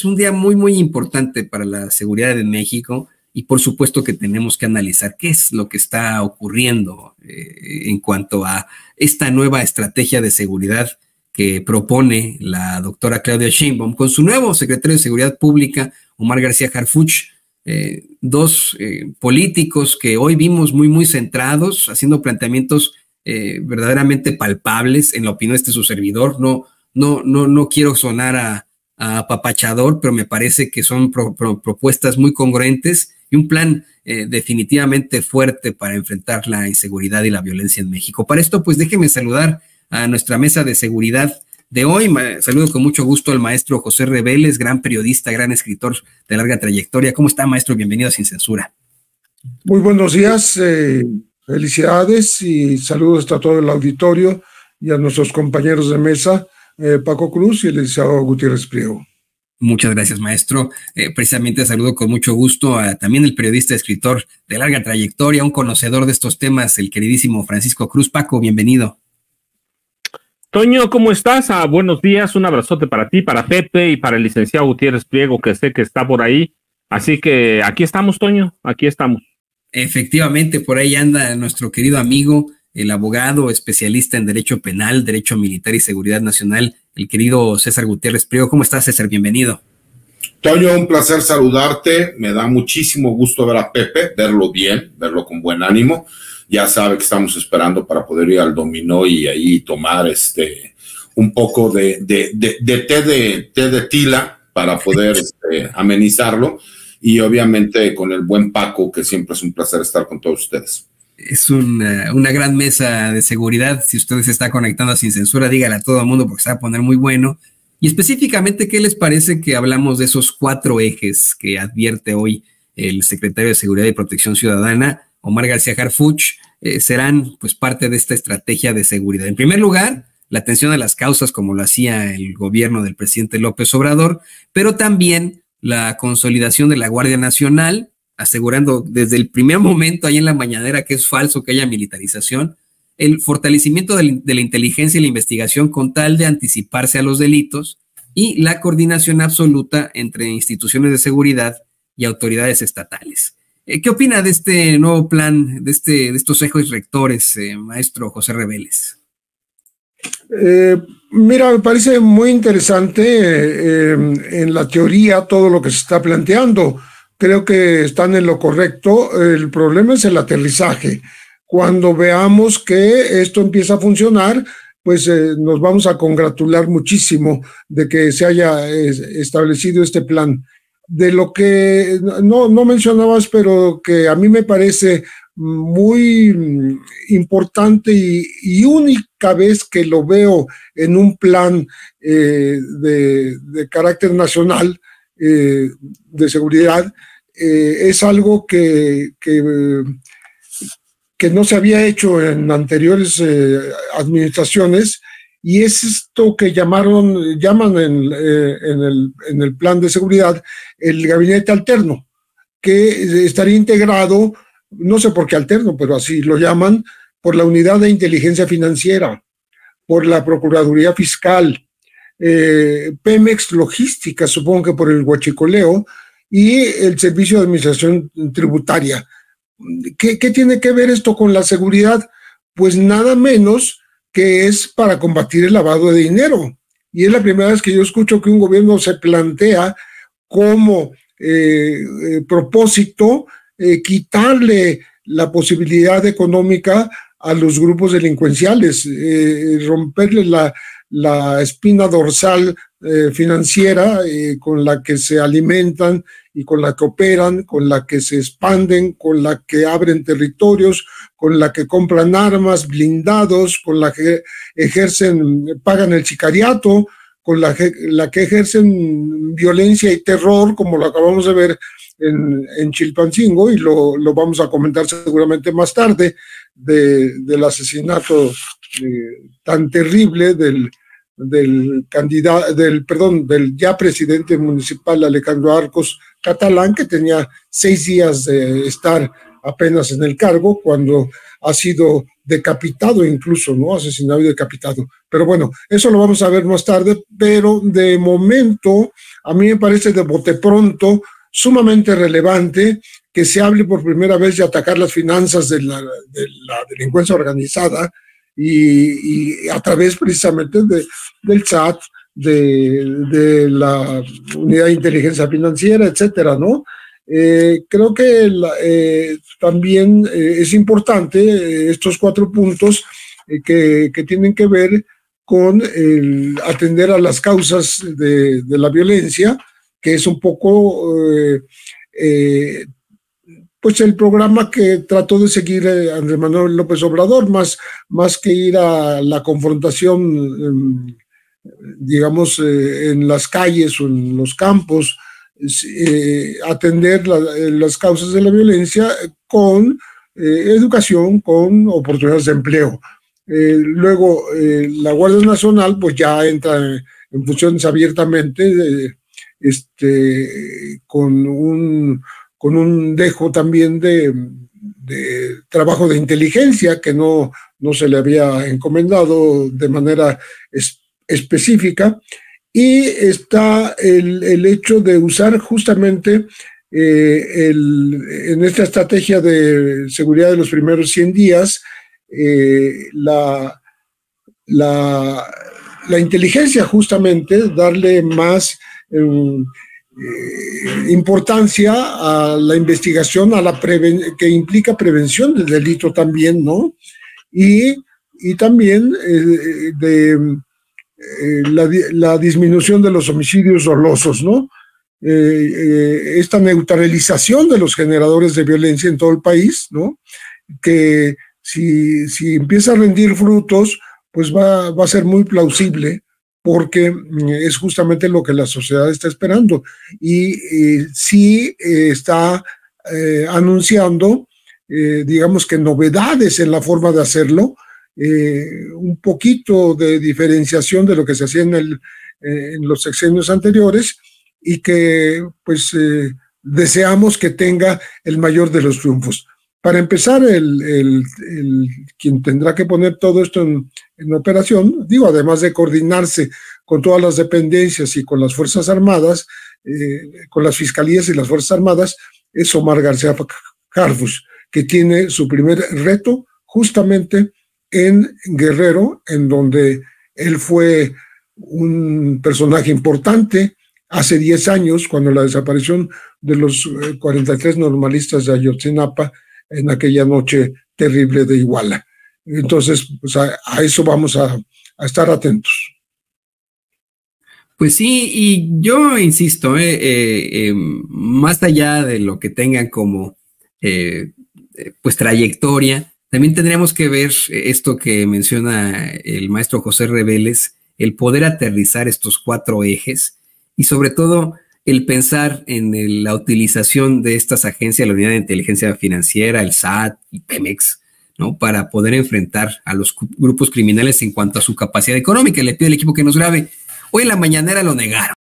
un día muy, muy importante para la seguridad de México y por supuesto que tenemos que analizar qué es lo que está ocurriendo en cuanto a esta nueva estrategia de seguridad que propone la doctora Claudia Sheinbaum con su nuevo secretario de Seguridad Pública, Omar García Harfuch, dos políticos que hoy vimos muy, muy centrados, haciendo planteamientos verdaderamente palpables en la opinión de su servidor. No quiero sonar a apapachador, pero me parece que son propuestas muy congruentes y un plan definitivamente fuerte para enfrentar la inseguridad y la violencia en México. Para esto, pues déjeme saludar a nuestra mesa de seguridad de hoy. Saludo con mucho gusto al maestro José Reveles, gran periodista, gran escritor de larga trayectoria. ¿Cómo está, maestro? Bienvenido a Sin Censura. Muy buenos días, felicidades y saludos a todo el auditorio y a nuestros compañeros de mesa, Paco Cruz y el licenciado Gutiérrez Priego. Muchas gracias, maestro. Precisamente saludo con mucho gusto a también el periodista, escritor de larga trayectoria, un conocedor de estos temas, el queridísimo Francisco Cruz. Paco, bienvenido. Toño, ¿cómo estás? Buenos días, un abrazote para ti, para Pepe y para el licenciado Gutiérrez Priego, que sé que está por ahí. Así que aquí estamos, Toño, aquí estamos. Efectivamente, por ahí anda nuestro querido amigo, el abogado especialista en Derecho Penal, Derecho Militar y Seguridad Nacional, el querido César Gutiérrez Priego. ¿Cómo estás, César? Bienvenido. Toño, un placer saludarte. Me da muchísimo gusto ver a Pepe, verlo bien, verlo con buen ánimo. Ya sabe que estamos esperando para poder ir al dominó y ahí tomar un poco de té de tila para poder amenizarlo, y obviamente con el buen Paco, que siempre es un placer estar con todos ustedes. Es una gran mesa de seguridad. Si usted se está conectando a Sin Censura, dígale a todo el mundo porque se va a poner muy bueno. Y específicamente, ¿qué les parece que hablamos de esos 4 ejes que advierte hoy el secretario de Seguridad y Protección Ciudadana, Omar García Harfuch? Serán pues parte de esta estrategia de seguridad. En primer lugar, la atención a las causas como lo hacía el gobierno del presidente López Obrador, pero también la consolidación de la Guardia Nacional, asegurando desde el primer momento ahí en la mañanera que es falso que haya militarización, el fortalecimiento de la inteligencia y la investigación con tal de anticiparse a los delitos y la coordinación absoluta entre instituciones de seguridad y autoridades estatales. ¿Qué opina de este nuevo plan, de estos ejes rectores, maestro José Reveles? Mira, me parece muy interesante en la teoría todo lo que se está planteando. Creo que están en lo correcto. El problema es el aterrizaje. Cuando veamos que esto empieza a funcionar, pues nos vamos a congratular muchísimo de que se haya establecido este plan. De lo que no mencionabas, pero que a mí me parece muy importante y única vez que lo veo en un plan de carácter nacional de seguridad, es algo que no se había hecho en anteriores administraciones, y es esto que llaman en el plan de seguridad el gabinete alterno, que estaría integrado, no sé por qué alterno, pero así lo llaman, por la Unidad de Inteligencia Financiera, por la Procuraduría Fiscal, Pemex Logística, supongo que por el huachicoleo, y el Servicio de Administración Tributaria. ¿Qué tiene que ver esto con la seguridad? Pues nada menos que es para combatir el lavado de dinero. Y es la primera vez que yo escucho que un gobierno se plantea como propósito quitarle la posibilidad económica a los grupos delincuenciales, romperle la espina dorsal financiera con la que se alimentan y con la que operan, con la que se expanden, con la que abren territorios, con la que compran armas, blindados, con la que pagan el sicariato, con la que ejercen violencia y terror, como lo acabamos de ver en Chilpancingo, y lo vamos a comentar seguramente más tarde, del asesinato tan terrible del ya presidente municipal Alejandro Arcos Catalán, que tenía 6 días de estar apenas en el cargo cuando ha sido decapitado incluso, ¿no? Asesinado y decapitado. Pero bueno, eso lo vamos a ver más tarde, pero de momento a mí me parece de bote pronto sumamente relevante que se hable por primera vez de atacar las finanzas de la delincuencia organizada y a través precisamente del SAT, de la Unidad de Inteligencia Financiera, etcétera, ¿no? Creo que también es importante estos 4 puntos que tienen que ver con atender a las causas de la violencia, que es un poco pues el programa que trató de seguir Andrés Manuel López Obrador, más que ir a la confrontación, digamos, en las calles o en los campos, atender las causas de la violencia con educación, con oportunidades de empleo. Luego, la Guardia Nacional pues ya entra en funciones abiertamente, con un dejo también de trabajo de inteligencia que no se le había encomendado de manera específica, y está el hecho de usar justamente en esta estrategia de seguridad de los primeros 100 días la inteligencia, justamente darle más importancia a la investigación, que implica prevención del delito también, ¿no? Y también la disminución de los homicidios dolosos, ¿no? Esta neutralización de los generadores de violencia en todo el país, ¿no? Que si empieza a rendir frutos, pues va a ser muy plausible, porque es justamente lo que la sociedad está esperando. Y sí está anunciando, digamos que novedades en la forma de hacerlo, un poquito de diferenciación de lo que se hacía en los sexenios anteriores, y que pues deseamos que tenga el mayor de los triunfos. Para empezar, quien tendrá que poner todo esto en operación, digo, además de coordinarse con todas las dependencias y con las Fuerzas Armadas, con las fiscalías y las Fuerzas Armadas, es Omar García Harfuch, que tiene su primer reto justamente en Guerrero, en donde él fue un personaje importante hace 10 años, cuando la desaparición de los 43 normalistas de Ayotzinapa, en aquella noche terrible de Iguala. Entonces, pues a eso vamos a estar atentos. Pues sí, y yo insisto, más allá de lo que tengan como pues trayectoria, también tendríamos que ver esto que menciona el maestro José Reveles, el poder aterrizar estos 4 ejes, y sobre todo el pensar en la utilización de estas agencias, la Unidad de Inteligencia Financiera, el SAT y Pemex, ¿no? Para poder enfrentar a los grupos criminales en cuanto a su capacidad económica. Le pido al equipo que nos grabe. Hoy en la mañanera lo negaron.